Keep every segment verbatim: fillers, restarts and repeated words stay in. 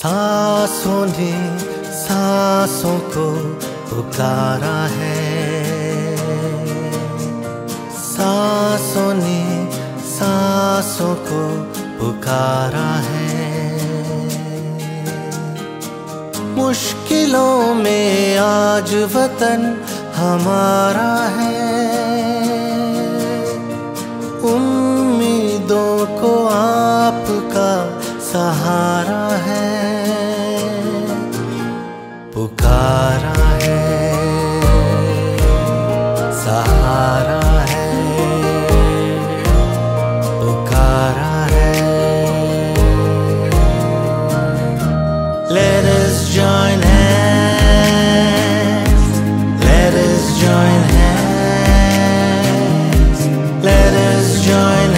सांसों ने सांसों को पुकारा है, सांसों ने सांसों को पुकारा है। मुश्किलों में आज वतन हमारा है, उम्मीदों को आपका सहारा है, पुकारा है, सहारा है, पुकारा है। Let us join hands, let us join hands, let us join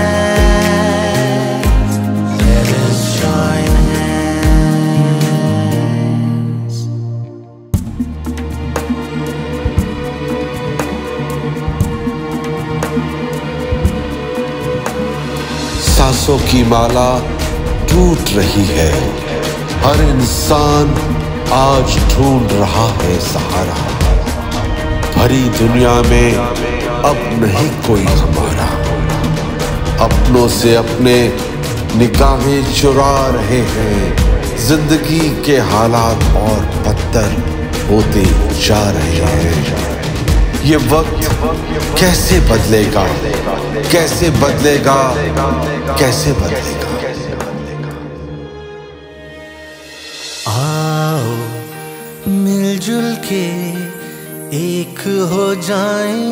hands, let us join hands. सांसों की माला टूट रही है, हर इंसान आज ढूंढ रहा है सहारा। भरी दुनिया में अब नहीं कोई हमारा, अपनों से अपने निगाहें चुरा रहे हैं। जिंदगी के हालात और बदतर होते जा रहे हैं। ये वक्त कैसे बदलेगा, कैसे बदलेगा, कैसे बदलेगा। आओ मिलजुल के एक हो जाएं,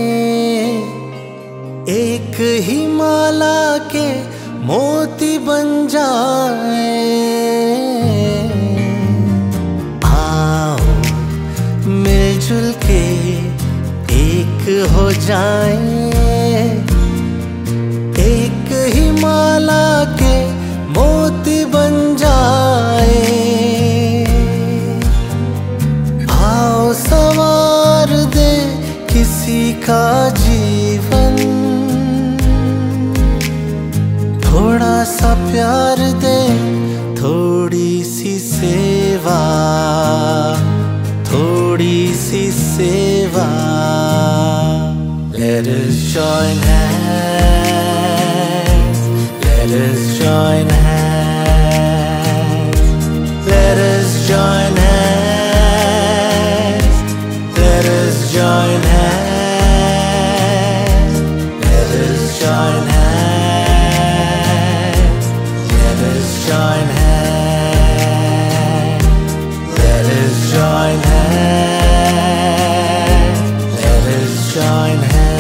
एक ही माला के मोती बन जाएं। आओ मिलजुल के एक हो जाएं, एक ही माला के मोती बन जाए। आओ संवार दे किसी का जीवन, थोड़ा सा प्यार दे, थोड़ी सी सेवा, थोड़ी सी सेवा। Let us join hands, let us join hands, let us join hands, let us join hands, let us join hands, let us join hands, let us join hands, let us join hands.